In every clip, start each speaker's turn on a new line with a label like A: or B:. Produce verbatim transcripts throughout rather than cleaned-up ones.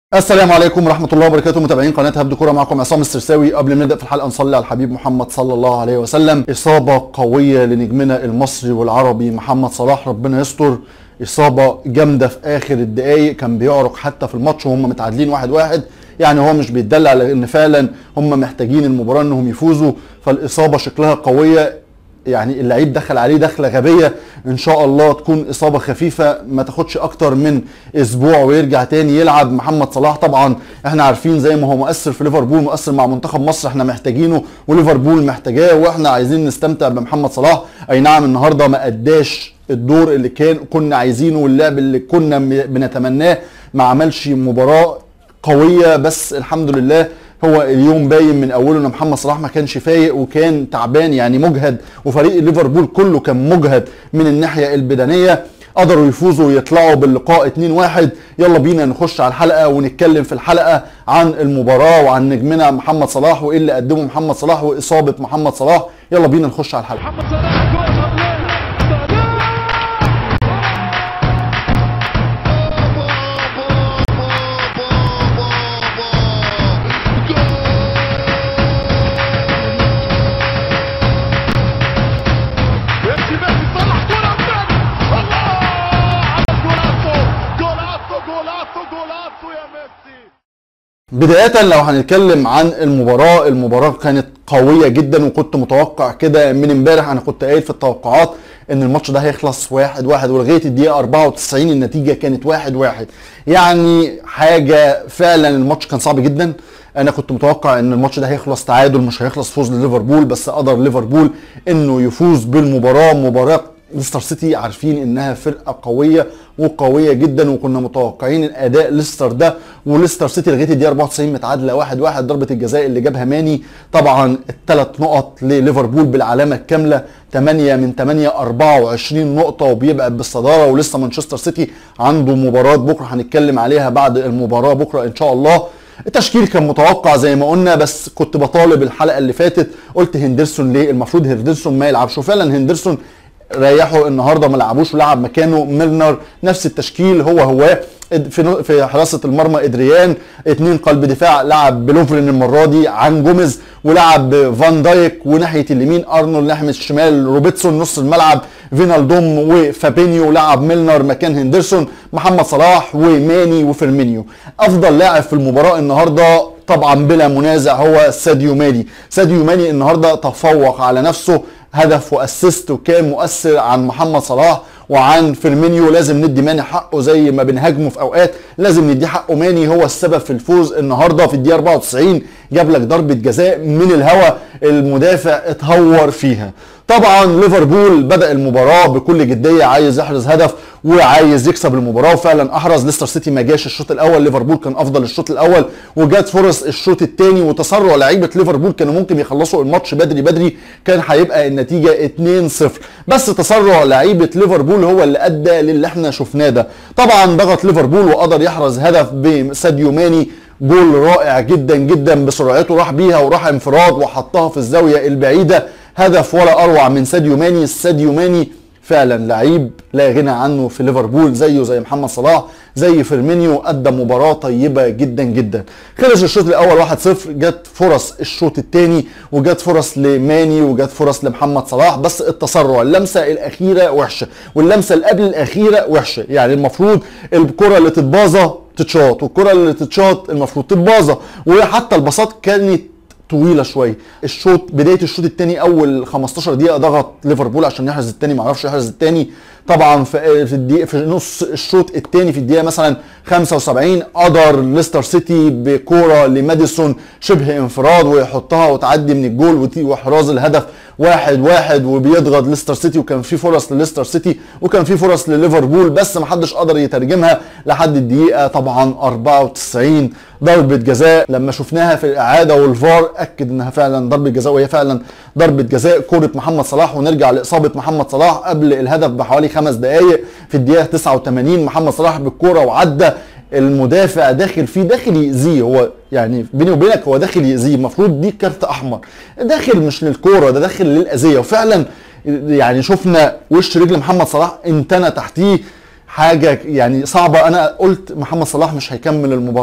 A: السلام عليكم ورحمة الله وبركاته، متابعين قناة هبد كورة، معكم عصام السرساوي. قبل ما نبدأ في الحلقة نصلي على الحبيب محمد صلى الله عليه وسلم. إصابة قوية لنجمنا المصري والعربي محمد صلاح، ربنا يستر. إصابة جامدة في آخر الدقايق، كان بيعرق حتى في الماتش وهم متعادلين واحد واحد، يعني هو مش بيتدلع لأن فعلا هم محتاجين المباراة إنهم يفوزوا، فالإصابة شكلها قوية. يعني اللعيب دخل عليه دخله غبيه، ان شاء الله تكون اصابه خفيفه ما تاخدش اكتر من اسبوع ويرجع تاني يلعب. محمد صلاح طبعا احنا عارفين زي ما هو مؤثر في ليفربول، مؤثر مع منتخب مصر، احنا محتاجينه وليفربول محتاجاه، واحنا عايزين نستمتع بمحمد صلاح. اي نعم النهارده ما اداش الدور اللي كان كنا عايزينه واللعب اللي كنا بنتمناه، ما عملش مباراه قويه، بس الحمد لله هو اليوم باين من اوله ان محمد صلاح ما كانش فايق وكان تعبان، يعني مجهد، وفريق ليفربول كله كان مجهد من الناحيه البدنيه. قدروا يفوزوا ويطلعوا باللقاء اتنين واحد. يلا بينا نخش على الحلقه ونتكلم في الحلقه عن المباراه وعن نجمنا محمد صلاح وايه اللي قدمه محمد صلاح واصابه محمد صلاح. يلا بينا نخش على الحلقه. محمد صلاح بداية لو هنتكلم عن المباراة، المباراة كانت قوية جدا، وكنت متوقع كده من امبارح، انا كنت قايل في التوقعات ان الماتش ده هيخلص واحد واحد، ولغاية الدقيقة أربعة وتسعين النتيجة كانت واحد واحد. يعني حاجة فعلا الماتش كان صعب جدا. انا كنت متوقع ان الماتش ده هيخلص تعادل، مش هيخلص فوز لليفربول، بس قدر ليفربول انه يفوز بالمباراة. مباراة ليستر سيتي عارفين انها فرقه قويه وقويه جدا، وكنا متوقعين الاداء ليستر ده، وليستر سيتي لغايه الدقيقه أربعة وتسعين متعادله واحد واحد. ضربه الجزاء اللي جابها ماني، طبعا الثلاث نقط لليفربول بالعلامه الكامله، ثمانية من ثمانية، أربعة وعشرين نقطه، وبيبعد بالصداره. ولسه مانشستر سيتي عنده مباراه بكره هنتكلم عليها بعد المباراه بكره ان شاء الله. التشكيل كان متوقع زي ما قلنا، بس كنت بطالب الحلقه اللي فاتت، قلت هندرسون ليه؟ المفروض هندرسون ما يلعبش، وفعلا هندرسون ريحوا النهارده ما لعبوش ولعب مكانه ميلنر. نفس التشكيل هو هو في في حراسه المرمى ادريان، اثنين قلب دفاع، لعب بلوفرين المره دي عن جوميز، ولعب فان دايك، وناحيه اليمين ارنولد، ناحيه الشمال روبرتسون، نص الملعب فينالدوم وفابينيو، لعب ميلنر مكان هندرسون، محمد صلاح وماني وفيرمينيو. افضل لاعب في المباراه النهارده طبعا بلا منازع هو ساديو ماني. ساديو ماني النهارده تفوق على نفسه، هدف واسيست، وكان مؤثر عن محمد صلاح وعن فيرمينيو. لازم ندي ماني حقه زي ما بنهاجمه في اوقات، لازم ندي حقه. ماني هو السبب في الفوز النهارده. في الدقيقه أربعة وتسعين جاب لك ضربه جزاء من الهوا، المدافع اتهور فيها. طبعا ليفربول بدأ المباراه بكل جديه، عايز يحرز هدف وعايز يكسب المباراه، وفعلا احرز. ليستر سيتي ما جاش الشوط الاول، ليفربول كان افضل الشوط الاول، وجات فرص الشوط الثاني وتسرع لعيبه ليفربول، كانوا ممكن يخلصوا الماتش بدري بدري، كان هيبقى النتيجه اتنين صفر، بس تسرع لعيبه ليفربول هو اللي ادى للي احنا شفناه ده. طبعا ضغط ليفربول وقدر يحرز هدف بساديو ماني، جول رائع جدا جدا بسرعته، راح بيها وراح انفراد وحطها في الزاويه البعيده. هدف ولا اروع من ساديو ماني. ساديو ماني فعلا لعيب لا غنى عنه في ليفربول، زيه زي محمد صلاح زي فيرمينيو، ادى مباراه طيبه جدا جدا. خلص الشوط الاول واحد صفر، جت فرص الشوط الثاني، وجت فرص لماني، وجت فرص لمحمد صلاح، بس التسرع، اللمسه الاخيره وحشه، واللمسه اللي قبل الاخيره وحشه. يعني المفروض الكره اللي تتباظى تتشاط، والكره اللي تتشاط المفروض تتباظى، وحتى الباصات كانت طويله شويه. الشوط بدايه الشوط الثاني اول خمستاشر دقيقه ضغط ليفربول عشان يحرز الثاني، ما عرفش يحرز الثاني. طبعا في في الدقيقه في نص الشوط الثاني في الدقيقه مثلا خمسة وسبعين قدر ليستر سيتي بكوره لماديسون شبه انفراد ويحطها وتعدي من الجول واحراز الهدف واحد واحد، وبيضغط ليستر سيتي، وكان في فرص لليستر سيتي وكان في فرص لليفربول، بس ما حدش قدر يترجمها لحد الدقيقه طبعا أربعة وتسعين. ضربه جزاء لما شفناها في الاعاده والفار اكد انها فعلا ضربه جزاء، وهي فعلا ضربه جزاء. كوره محمد صلاح، ونرجع لاصابه محمد صلاح قبل الهدف بحوالي خمس دقائق في الدقيقه تسعة وثمانين. محمد صلاح بالكوره وعدى المدافع داخل فيه، داخل يأذيه، هو يعني بيني وبينك هو داخل يأذيه، المفروض دي كارت احمر، داخل مش للكوره، ده داخل للأذية. وفعلا يعني شفنا وش رجل محمد صلاح انتنى تحتيه، حاجه يعني صعبه. انا قلت محمد صلاح مش هيكمل المباراه،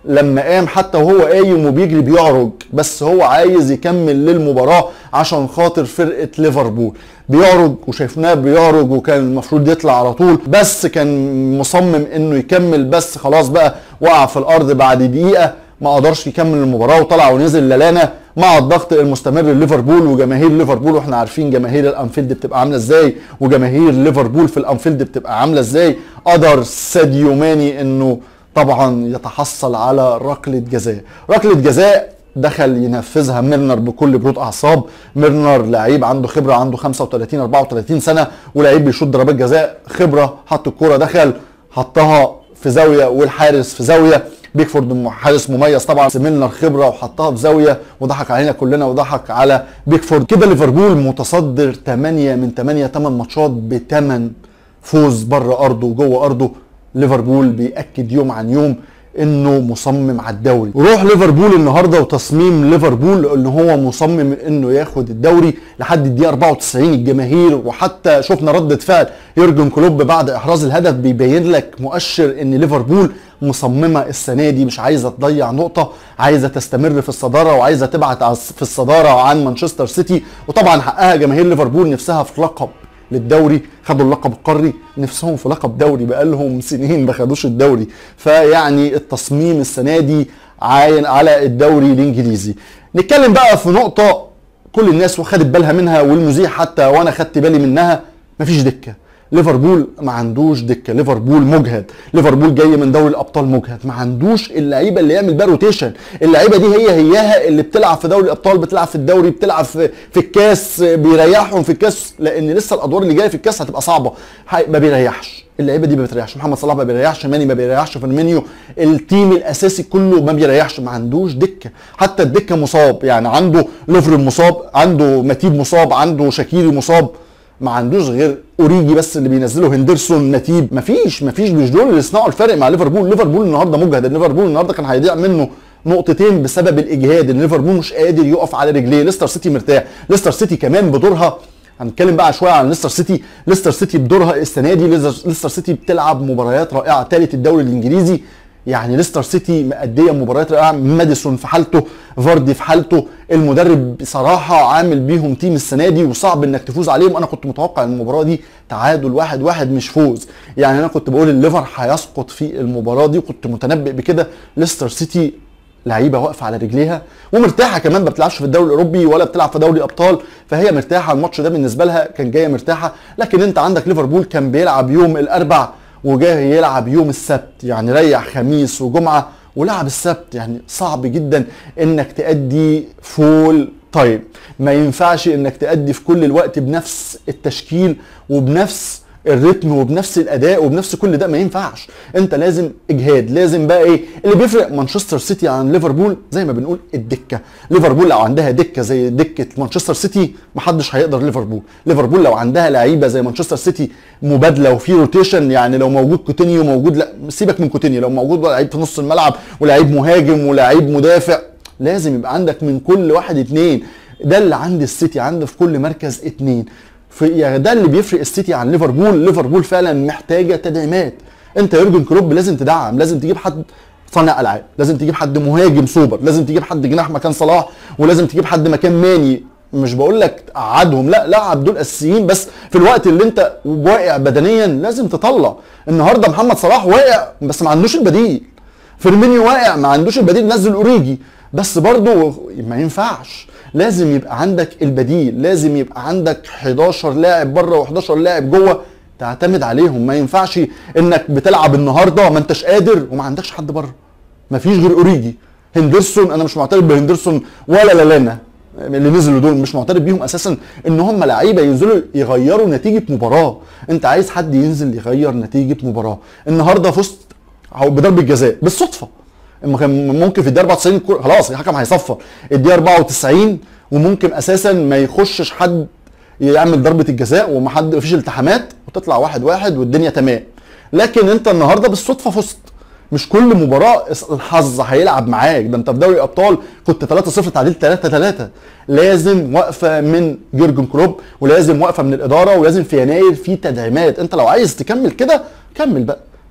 A: لما قام حتى وهو قايم وبيجري بيعرج، بس هو عايز يكمل للمباراه عشان خاطر فرقه ليفربول. بيعرج وشايفناه بيعرج وكان المفروض يطلع على طول، بس كان مصمم انه يكمل، بس خلاص بقى وقع في الارض بعد دقيقه، ما قدرش يكمل المباراه وطلع ونزل للانا مع الضغط المستمر لليفربول وجماهير ليفربول. واحنا عارفين جماهير الانفيلد بتبقى عامله ازاي، وجماهير ليفربول في الانفيلد بتبقى عامله ازاي. قدر ساديو ماني انه طبعا يتحصل على ركله جزاء. ركله جزاء دخل ينفذها ميرنر بكل برود اعصاب. ميرنر لعيب عنده خبره، عنده خمسة وثلاثين أربعة وثلاثين سنه، ولعيب بيشوط ضربات جزاء خبره. حط الكوره دخل حطها في زاويه والحارس في زاويه. بيكفورد حارس مميز طبعا، ميلنر خبره وحطها في زاويه وضحك علينا كلنا وضحك على بيكفورد. كده ليفربول متصدر ثمانية من ثمانية، ثمان ماتشات بثمان فوز بره ارضه وجوه ارضه. ليفربول بيأكد يوم عن يوم انه مصمم على الدوري. وروح ليفربول النهارده وتصميم ليفربول ان هو مصمم انه ياخد الدوري لحد الدقيقه أربعة وتسعين. الجماهير وحتى شفنا ردة فعل يورجن كلوب بعد احراز الهدف بيبين لك مؤشر ان ليفربول مصممه السنه دي، مش عايزه تضيع نقطه، عايزه تستمر في الصداره وعايزه تبعت في الصداره عن مانشستر سيتي. وطبعا حقها جماهير ليفربول، نفسها في لقب للدوري، خدوا اللقب القاري، نفسهم في لقب دوري بقالهم سنين ما خدوش الدوري. فيعني التصميم السنه دي عاين على الدوري الانجليزي. نتكلم بقى في نقطه كل الناس وخدت بالها منها والمذيع حتى وانا خدت بالي منها، مفيش دكه. ليفربول ما عندوش دكه، ليفربول مجهد، ليفربول جاي من دوري الابطال مجهد، ما عندوش اللعيبه اللي يعمل بقى روتيشن. اللعيبه دي هي هياها اللي بتلعب في دوري الابطال، بتلعب في الدوري، بتلعب في, في الكاس، بيريحهم في الكاس لان لسه الادوار اللي جايه في الكاس هتبقى صعبه. ما بيريحش اللعيبه دي، ما بتريحش. محمد صلاح ما بيريحش، ماني ما بيريحش، فيرمينيو، التيم الاساسي كله ما بيريحش، ما عندوش دكه. حتى الدكه مصاب، يعني عنده لوفرن مصاب، عنده ماتيب مصاب، عنده شاكيري مصاب، ما عندوش غير اوريجي بس اللي بينزله، هندرسون، نتيب، مفيش مفيش مش دول اللي يصنعوا الفرق مع ليفربول. ليفربول النهارده مجهد، ليفربول النهارده كان هيضيع منه نقطتين بسبب الاجهاد، ان ليفربول مش قادر يقف على رجليه. ليستر سيتي مرتاح، ليستر سيتي كمان بدورها، هنتكلم بقى شويه عن ليستر سيتي. ليستر سيتي بدورها السنه دي، ليستر سيتي بتلعب مباريات رائعه، ثالث الدوري الانجليزي. يعني ليستر سيتي مأديه مباريات رائعه، ماديسون في حالته، فاردي في حالته، المدرب بصراحه عامل بيهم تيم السنه دي وصعب انك تفوز عليهم. انا كنت متوقع ان المباراه دي تعادل واحد واحد مش فوز، يعني انا كنت بقول الليفر هيسقط في المباراه دي وكنت متنبئ بكده. ليستر سيتي لعيبه واقفه على رجليها ومرتاحه كمان، ما بتلعبش في الدوري الاوروبي ولا بتلعب في دوري ابطال، فهي مرتاحه. الماتش ده بالنسبه لها كان جايه مرتاحه. لكن انت عندك ليفربول كان بيلعب يوم الاربع وجاي يلعب يوم السبت، يعني ريح خميس وجمعه ولعب السبت. يعني صعب جدا انك تأدي فول تايم، ما ينفعش انك تأدي في كل الوقت بنفس التشكيل وبنفس الريتم وبنفس الاداء وبنفس كل ده، ما ينفعش. انت لازم اجهاد، لازم بقى ايه اللي بيفرق مانشستر سيتي عن ليفربول؟ زي ما بنقول الدكه. ليفربول لو عندها دكه زي دكه مانشستر سيتي محدش هيقدر ليفربول. ليفربول لو عندها لعيبه زي مانشستر سيتي مبادله وفي روتيشن، يعني لو موجود كوتينيو موجود، لا سيبك من كوتينيو، لو موجود لعيب في نص الملعب ولاعيب مهاجم ولاعيب مدافع، لازم يبقى عندك من كل واحد اتنين. ده اللي عند السيتي، عنده في كل مركز اتنين. في يعني ده اللي بيفرق السيتي عن ليفربول. ليفربول فعلا محتاجه تدعيمات. انت يورجن كلوب لازم تدعم، لازم تجيب حد صانع العاب، لازم تجيب حد مهاجم سوبر، لازم تجيب حد جناح مكان صلاح، ولازم تجيب حد مكان ماني. مش بقول لك قعدهم، لا لعب دول اساسيين، بس في الوقت اللي انت واقع بدنيا لازم تطلع. النهارده محمد صلاح واقع بس ما عندوش البديل، فيرمينيو واقع ما عندوش البديل، نزل اوريجي بس برضه ما ينفعش. لازم يبقى عندك البديل، لازم يبقى عندك حداشر لاعب بره وحداشر لاعب جوه تعتمد عليهم. ما ينفعش انك بتلعب النهارده ما انتش قادر وما عندكش حد بره، ما فيش غير اوريجي. هندرسون انا مش معترف بهندرسون ولا لالانا اللي نزلوا دول، مش معترف بيهم اساسا ان هم لعيبه ينزلوا يغيروا نتيجه مباراه. انت عايز حد ينزل يغير نتيجه مباراه. النهارده فزت بضربه جزاء بالصدفه، ممكن في الدقيقه أربعة وتسعين خلاص الحكم هيصفر، الدقيقه أربعة وتسعين وممكن اساسا ما يخشش حد يعمل ضربه الجزاء وما حد مفيش التحامات وتطلع واحد واحد والدنيا تمام. لكن انت النهارده بالصدفه فزت. مش كل مباراه الحظ هيلعب معاك، ده انت في دوري الابطال كنت ثلاثة صفر تعادلت ثلاثة ثلاثة. لازم وقفه من يورجن كلوب ولازم وقفه من الاداره ولازم في يناير في تدعيمات. انت لو عايز تكمل كده كمل بقى،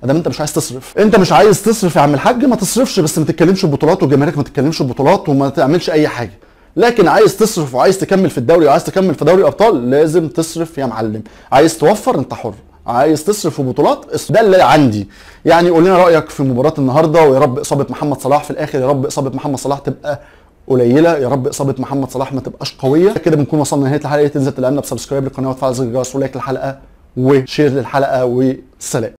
A: ادام انت مش عايز تصرف. انت مش عايز تصرف يا عم الحاج، ما تصرفش، بس ما تتكلمش ببطولات، وجماهيرك ما تتكلمش ببطولات، وما تعملش اي حاجه. لكن عايز تصرف وعايز تكمل في الدوري وعايز تكمل في دوري الابطال، لازم تصرف يا معلم. عايز توفر انت حر، عايز تصرف في بطولات ده اللي عندي. يعني قول لنا رايك في مباراه النهارده، ويا رب اصابه محمد صلاح في الاخر، يا رب اصابه محمد صلاح تبقى قليله، يا رب اصابه محمد صلاح ما تبقاش قويه. كده بنكون وصلنا لنهايه الحلقه. تنزل تدعمنا بسبسكرايب للقناه وتفعل زر الجرس ولايك للحلقه وشير للحلقه، والسلام.